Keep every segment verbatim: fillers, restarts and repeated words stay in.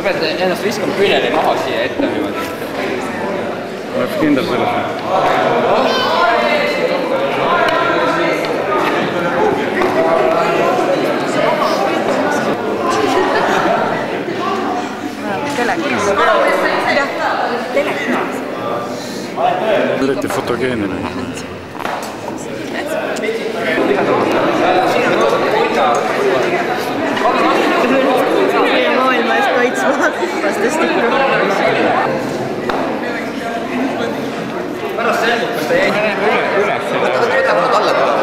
pead ennast viskama küljele maha siia ette niimoodi. Oleks kindel selles. Telekas. Telekas. Eriti fotogeeniline. Meie maailma eest kaitsma vastastikku. Pärast selgub, kas ta jäi üles. Võta mul talle tuleb.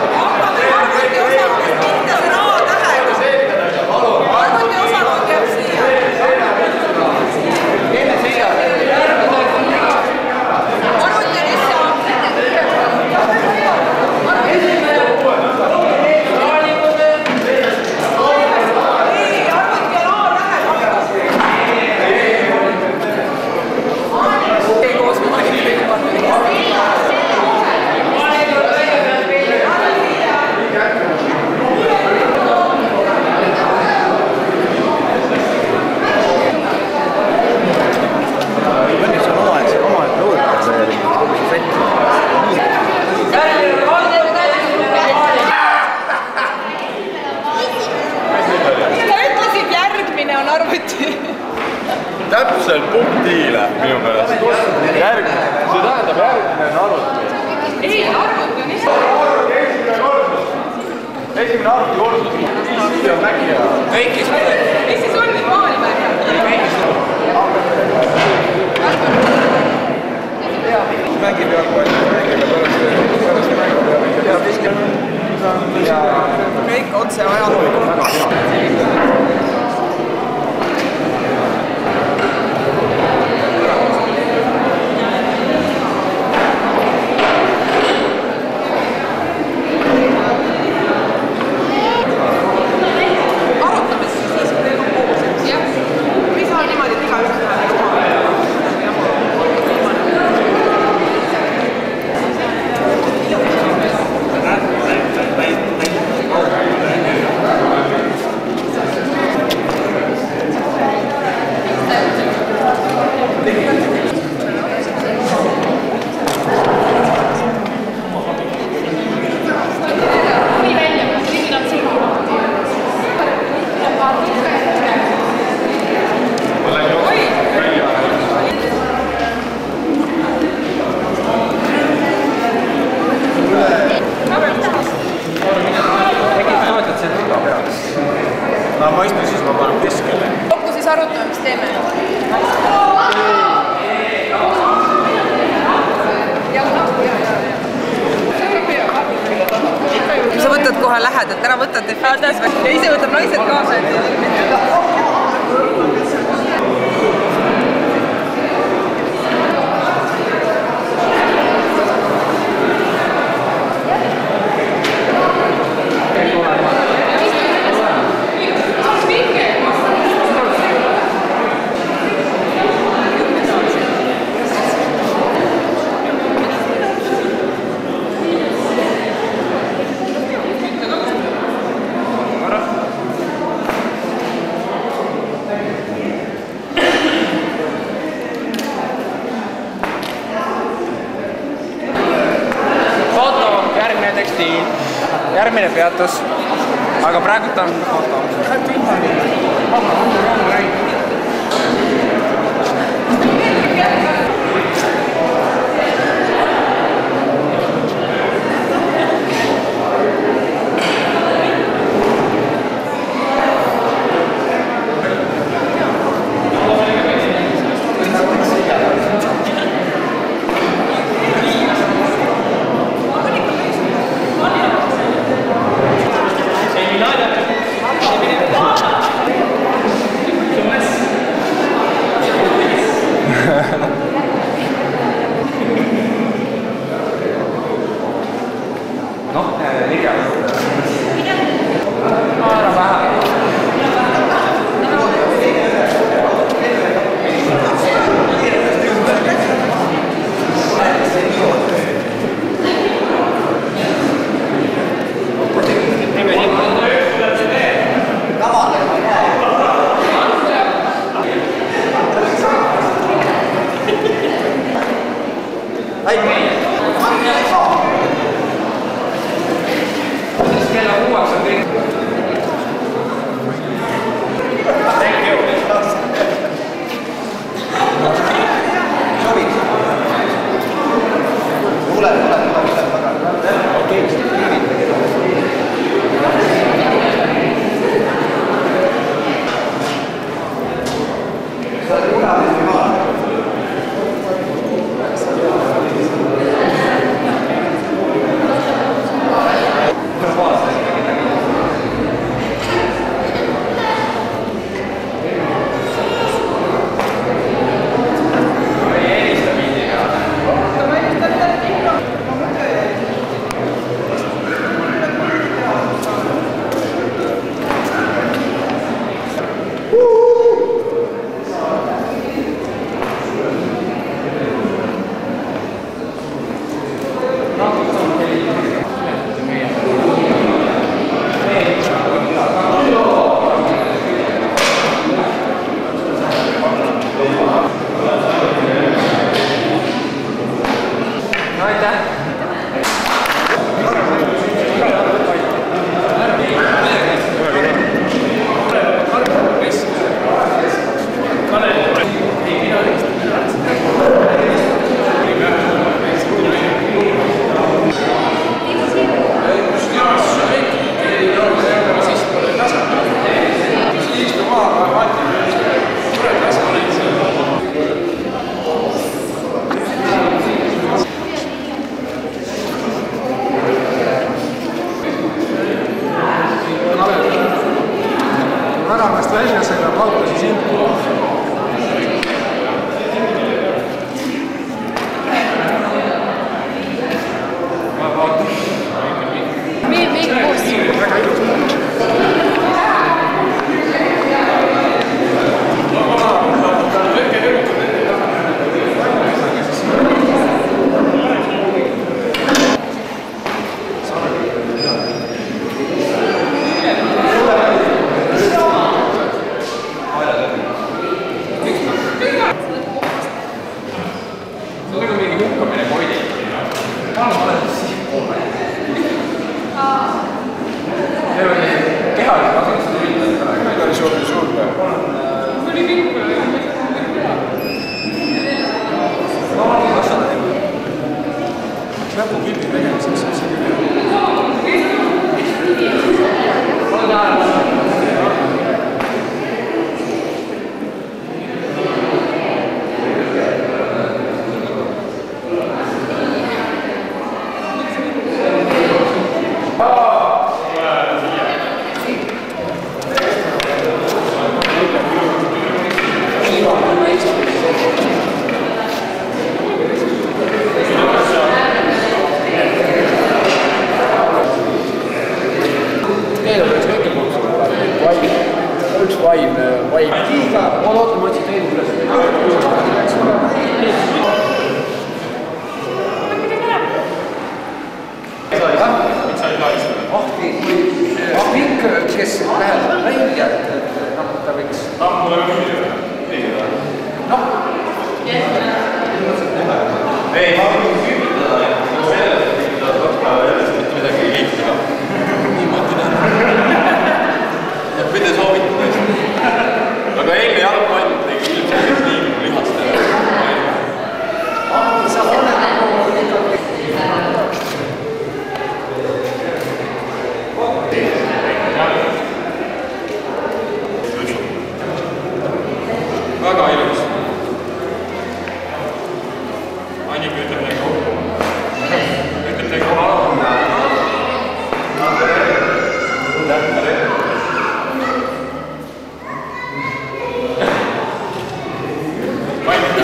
Täpselt punktiile minu pärast. Järgmine. See tähendab järgmine on arvuti. Ei, arvuti on ise. Esimene arvuti korsus. Siia on mägi ja... Kõikis. Mis siis on nüüd maailma? Mägi peab palju. Mägi peab pärast mägi peab. Ja viskab. Ja kõik otse ajaloo. Väga hea. Ma istun siis, ma panen keskele. Kokku siis arutame, mis teeme. Sa võtad kohe lähedalt, ära võtad efektis ja ise võtab naised kaasa. Järgmine peatus, aga praegu ta on foto.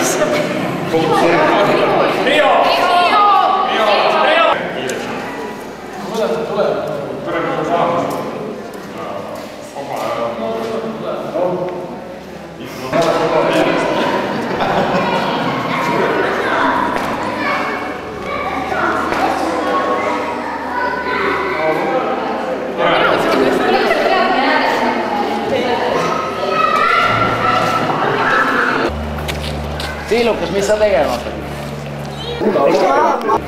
Riis. Siilukas, mis sa tegema hakkad?